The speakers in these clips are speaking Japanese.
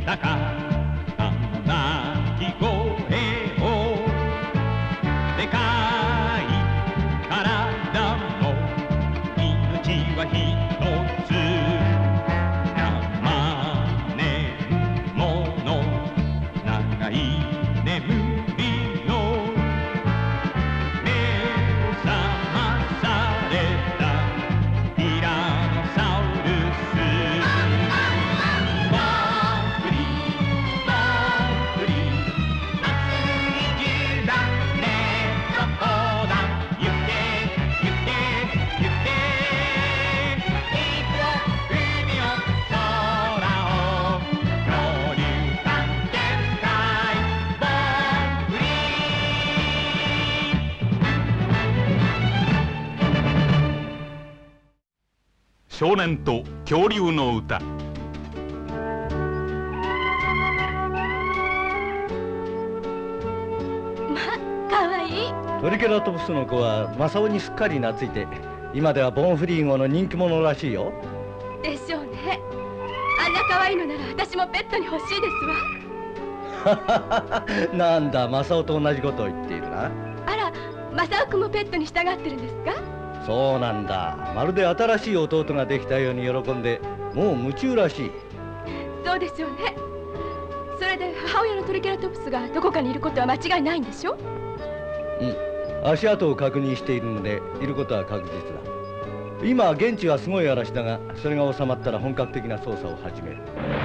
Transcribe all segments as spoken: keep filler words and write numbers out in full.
高鳴き声をでかい体の命は一つ生年もの長い眠りの目を覚まされたティラノサウルス少年と恐竜の歌。 まあ、かわいい。 トリケラトプスの子はマサオにすっかり懐いて、今ではボンフリー号の人気者らしいよ。 でしょうね。あんなかわいいのなら私もペットに欲しいですわ。なんだ、マサオと同じことを言っているな。 あら、マサオ君もペットに従ってるんですか？ そうなんだ。まるで新しい弟ができたように喜んで、もう夢中らしい。 そうでしょうね。それで母親のトリケラトプスがどこかにいることは間違いないんでしょ？ うん。足跡を確認しているので、いることは確実だ。今現地はすごい嵐だが、それが収まったら本格的な捜査を始める。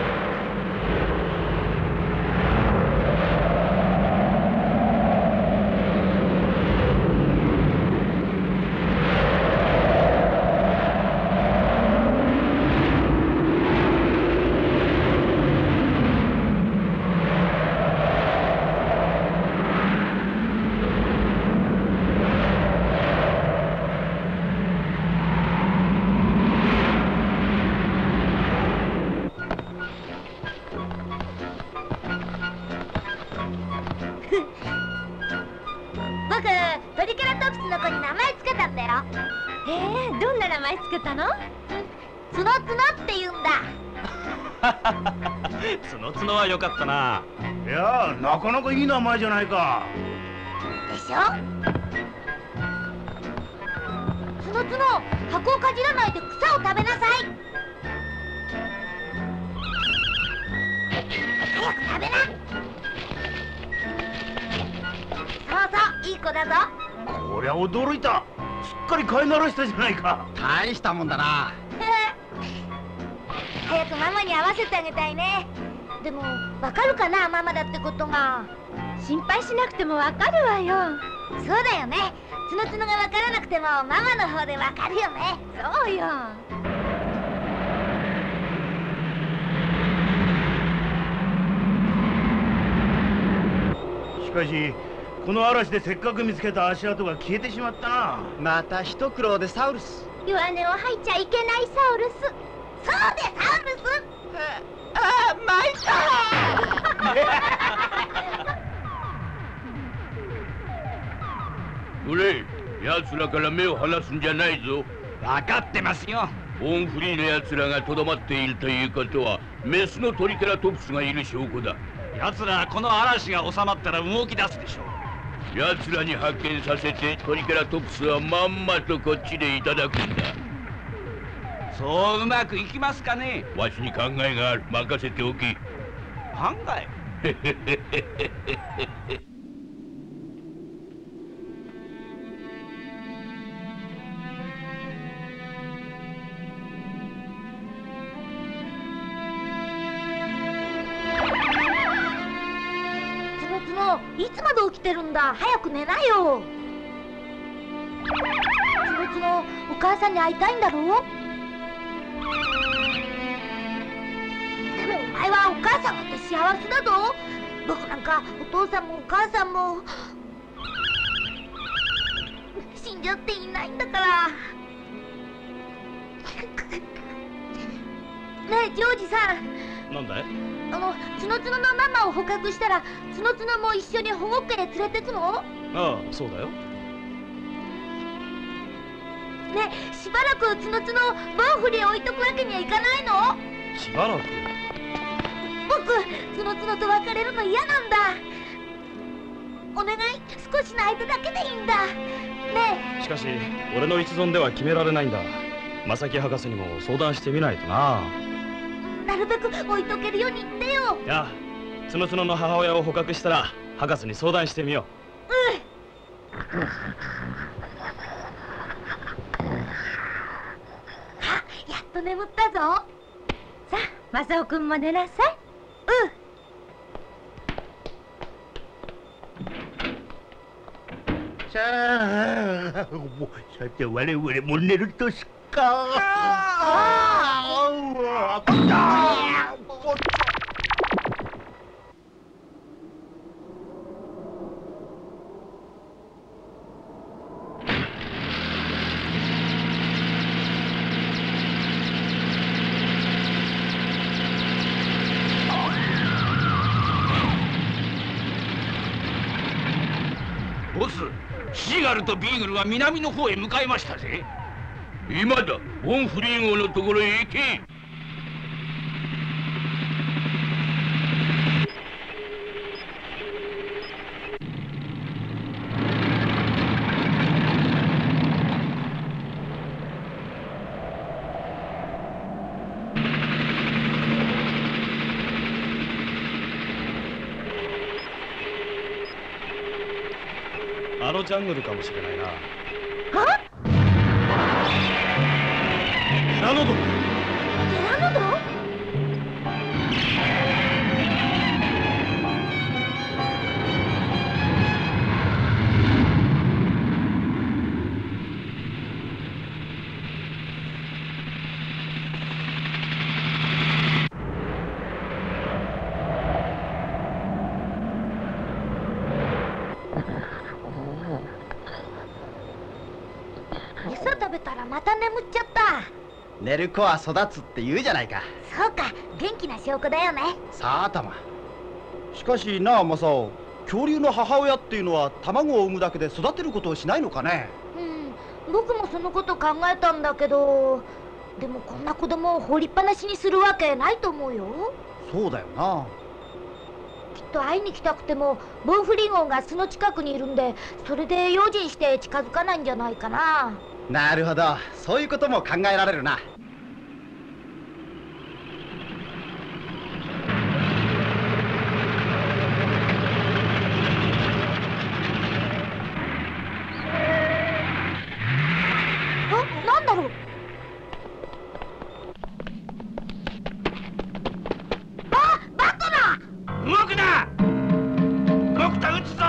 僕、トリケラトプスの子に名前つけたんだよ。 ええ、どんな名前つけたの？ ツノツノって言うんだ。 ツノツノはよかったな。 いや、なかなかいい名前じゃないか。 でしょ？ツノツノ、箱をかじらないで草を食べなさい。早く食べな。そうそう、いい子だぞ。 こりゃ驚いた。すっかり飼いならしたじゃないか。 大したもんだな。 早くママに会わせてあげたいね。でもわかるかな、ママだってことが。 心配しなくてもわかるわよ。 そうだよね。ツノツノがわからなくてもママの方でわかるよね。 そうよ。 しかしこの嵐でせっかく見つけた足跡が消えてしまったな。 また一苦労でサウルス。 弱音を吐いちゃいけないサウルス。そうでサウルス。 ああ、参ったおれ、奴らから目を離すんじゃないぞ。 分かってますよ。 ボーンフリーの奴らがとどまっているということはメスのトリケラトプスがいる証拠だ。 奴らこの嵐が収まったら動き出すでしょう。 奴らに発見させてトリケラトプスはまんまとこっちでいただくんだ。 そううまくいきますかね？ わしに考えがある。任せておき。 考え？ ツノツノ、いつまで起きてるんだ。早く寝なよ。ツノツノ、お母さんに会いたいんだろう？でもお前はお母さんがって幸せだぞ。僕なんかお父さんもお母さんも死んじゃっていないんだから。ねえジョージさん。 なんだい？ あのツノツノのママを捕獲したらツノツノも一緒に保護家へ連れてくの？ ああ、そうだよ。 ねえ、しばらくツノツノボンフリへ置いとくわけにはいかないの？ しばらく？ ボ僕つのつのと別れるの嫌なんだ。お願い、少しの間だけでいいんだ。ねしかし俺の一存では決められないんだ。正木博士にも相談してみないとな。 え、なるべく置いとけるように言ってよ。 いや、つのつのの母親を捕獲したら博士に相談してみよう。うんやっと眠ったぞ。さあ、マサオくんも寝なさい。 うん。さあ、もうさて我々も寝るとしか。ああ。 ボス、シーガルとビーグルは南の方へ向かいましたぜ。今だ、ボンフリー号のところへ行け。 あのジャングルかもしれないな。 は？ テラノドン。 テラノドン？餌食べたらまた眠っちゃった。 寝る子は育つって言うじゃないか。 そうか、元気な証拠だよね。 さあたま。 しかしなあマサオ、恐竜の母親っていうのは卵を産むだけで育てることをしないのかね。 うん、僕もそのこと考えたんだけど、でもこんな子供を放りっぱなしにするわけないと思うよ。 そうだよな。 きっと会いに来たくてもボンフリン号が巣の近くにいるんで、それで用心して近づかないんじゃないかな。 なるほど、そういうことも考えられるな。 あ、なんだろう。あ、バットだ。 動くな。ドクター撃つぞ。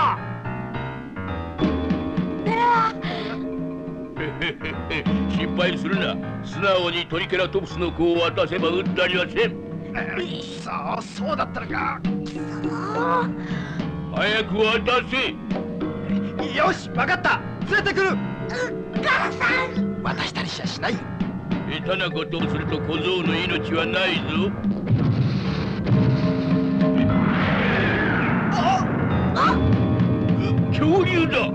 心配するな。素直にトリケラトプスの子を渡せば撃ったりはせん。 そう、そうだったのか。 早く渡せ。 よし、分かった。連れてくる。 ガラさん。 渡したりしやしないよ。 下手なことをすると小僧の命はないぞ。 ああ、 恐竜だ。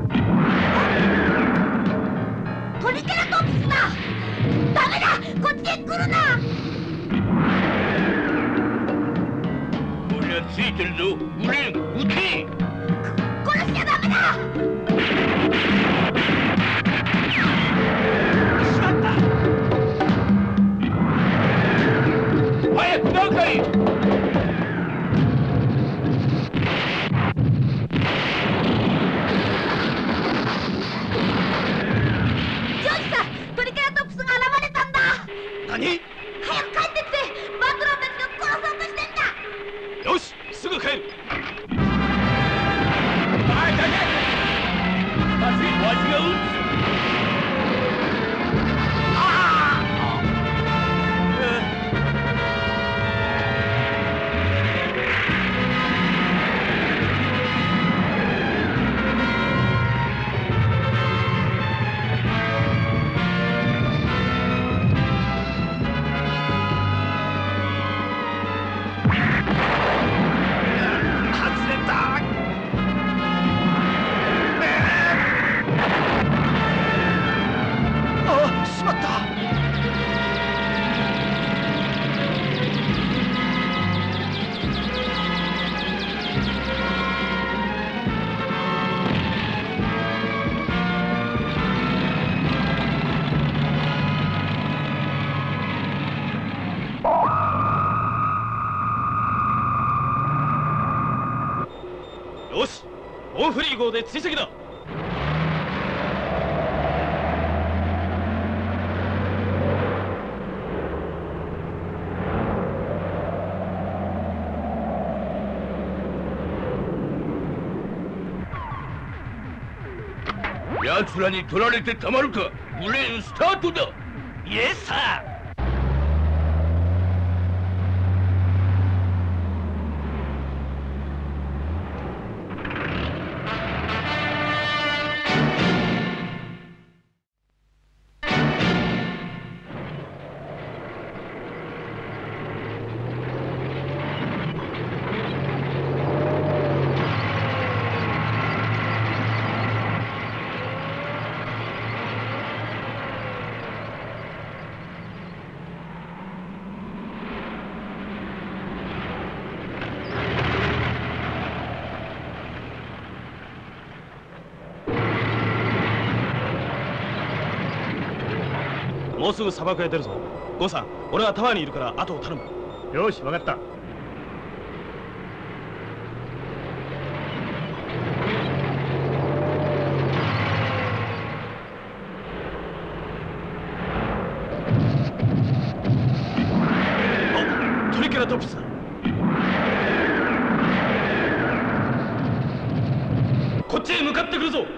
トリケラトプスだ。ダメだ、こっちへ来るな。 俺はついてるぞ。グレン、撃て。 殺しちゃダメだ。 しまった。早く中へ。 何？ 早く帰ってきて。バトラーたちが殺そうとしてんだ。 よし、すぐ帰る。 あいたいたい。まずい、わしが撃つ。ああ。 よし、ボンフリー号で追跡だ。 奴らに取られてたまるか。ブレーンスタートだ。 イエスサー。 もうすぐ砂漠へ出るぞ。ゴンさん、俺はタワーにいるから後を頼む。 よし、分かった。 あ、トリケラトプスだ。こっちへ向かってくるぞ。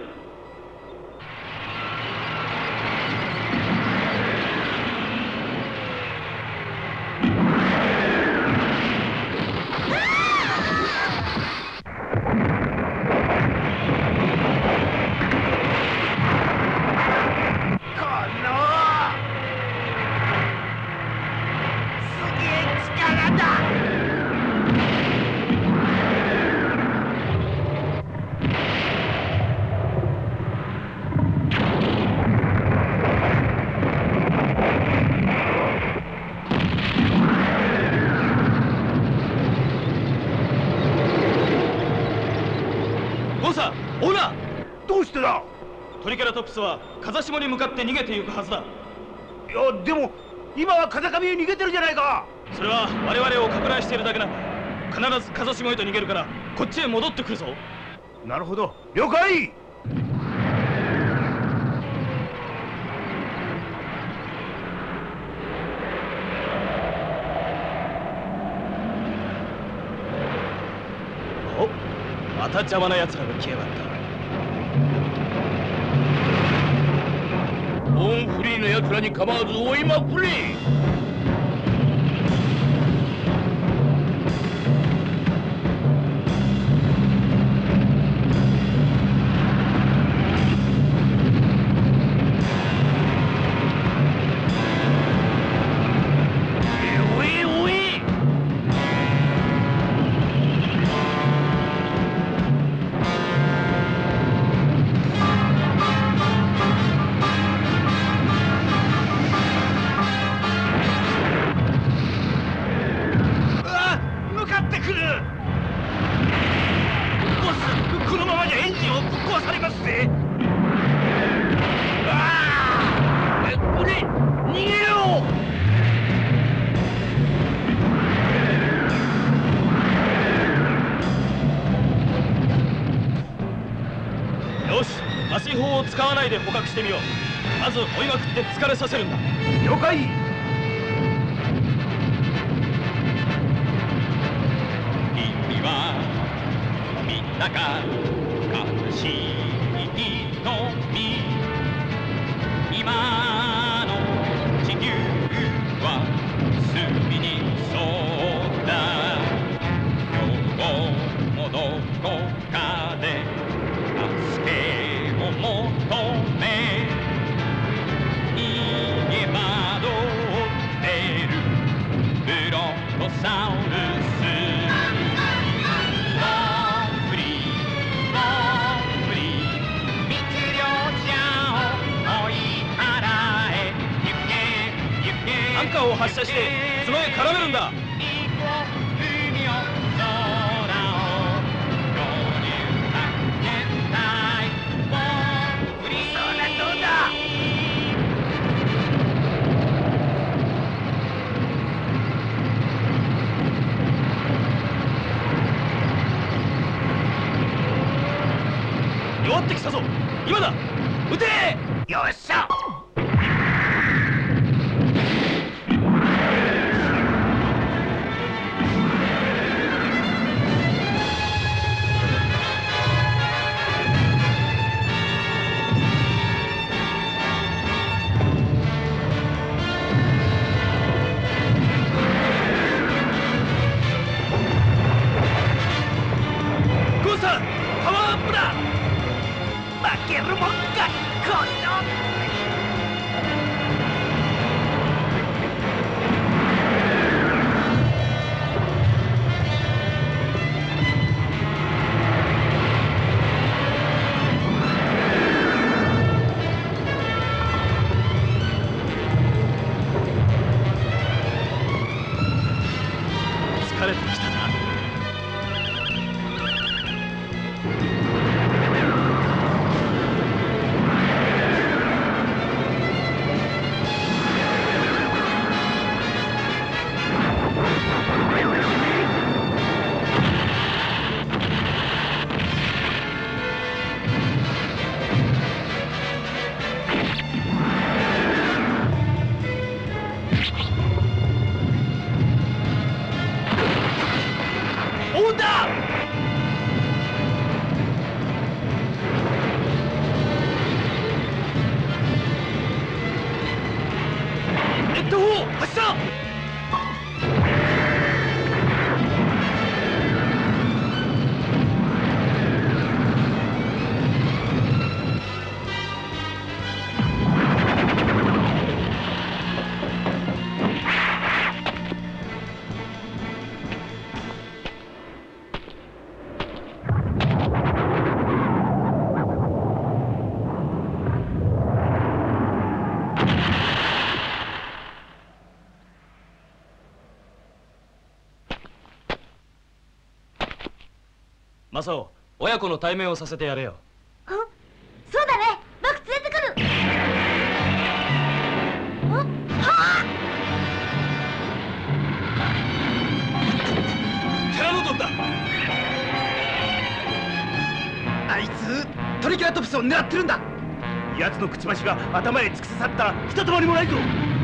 どうしてだ。 トリケラトプスは風下に向かって逃げていくはずだ。 いやでも今は風上へ逃げてるじゃないか。 それは我々を拡大しているだけな。必ず風下へと逃げるからこっちへ戻ってくるぞ。 なるほど、了解。 お、また邪魔な奴らが来やがった。 ボーンフリーの奴らに構わず追いまくれ。 使わないで捕獲してみよう。まず追いまくって疲れさせるんだ。 了解。 君は見たか悲しい瞳。今の地球は隅にそうだ。今日もどこかで助けを求め逃げ惑ってるブロンコサウルス。ボンフリーボンフリー密漁者を追い払え。行け行けアンカーを発射して角へ絡めるんだ。 海を空を漂流発見隊ボンフリー。それどうだ。 迫ってきたぞ。今だ、撃て。 よっしゃ。負けるもんか、この。 疲れてきたな。マサオ、親子の対面をさせてやれよ。 あ、そうだね、僕連れてくる。あ、はあ、テラノドンだ。 あいつトリケラトプスを狙ってるんだ。 奴のくちばしが頭へ突き刺さったらひとたまりもないぞ。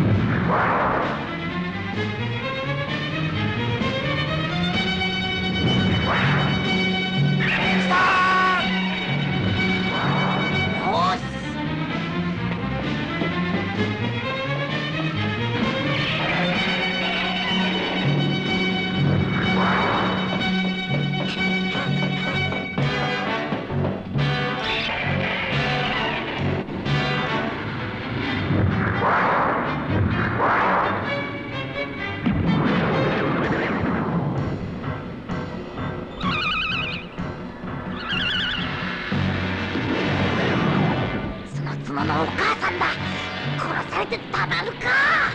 妻のお母さんだ。殺されてたまるか。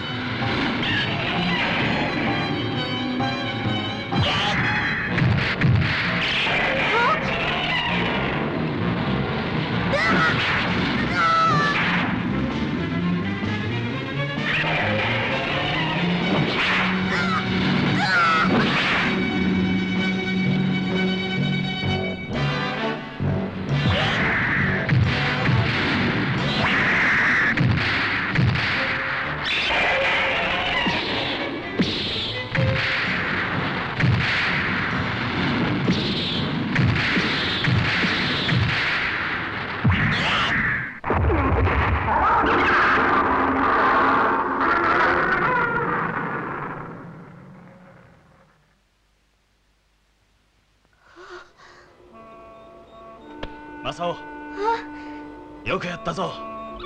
マサオ、よくやったぞ。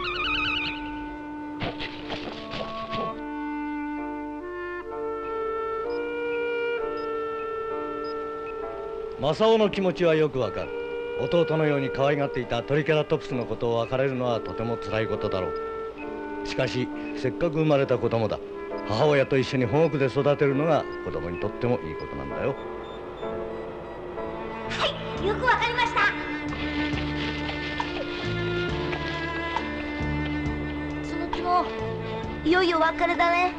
マサオの気持ちはよくわかる。弟のように可愛がっていたトリケラトプスのことを別れるのはとても辛いことだろう。しかしせっかく生まれた子供だ。母親と一緒に保護区で育てるのが子供にとってもいいことなんだよ。 はい、よくわかりました。その気もいよいよ別れだね。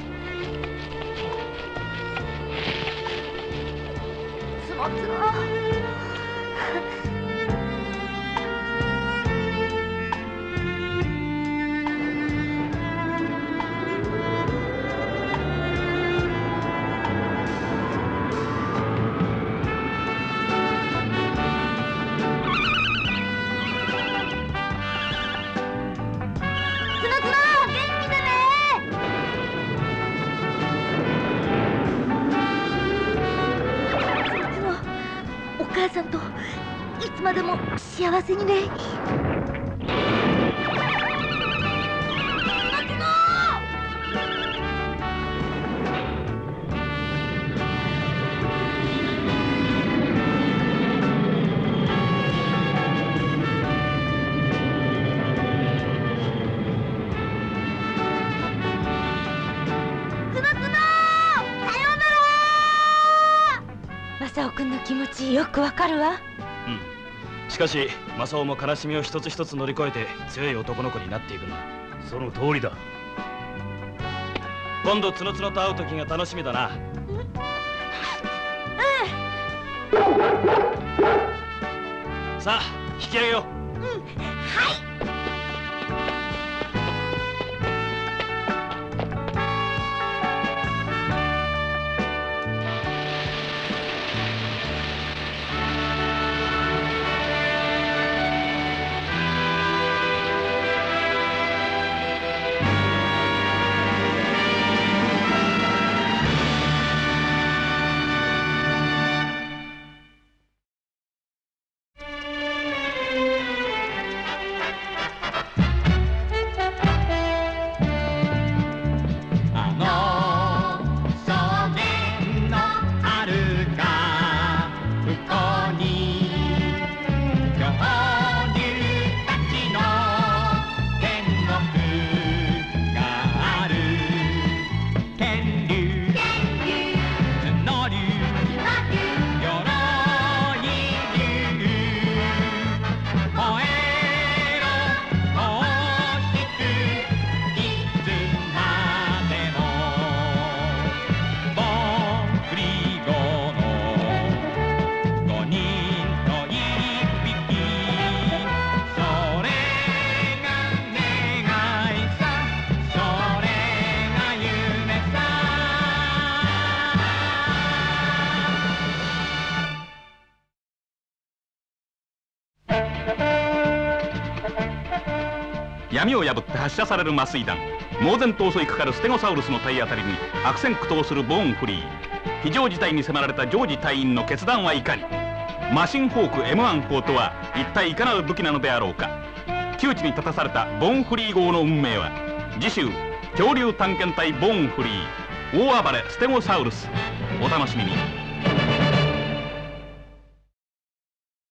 つもつも母さんといつまでも幸せにね。 正雄君の気持ちよくわかるわ。 うん。しかし正雄も悲しみを一つ一つ乗り越えて強い男の子になっていくんだ。 その通りだ。 今度つのつのと会う時が楽しみだな。さあ引き上げよう。 うん、はい。 闇を破って発射される麻酔弾、猛然と襲いかかるステゴサウルスの体当たりに悪戦苦闘するボーンフリー。非常事態に迫られたジョージ隊員の決断はいかに。マシンホーク エムワン 砲とは一体いかなる武器なのであろうか。窮地に立たされたボーンフリー号の運命は次週恐竜探検隊ボーンフリー大暴れステゴサウルス。お楽しみに。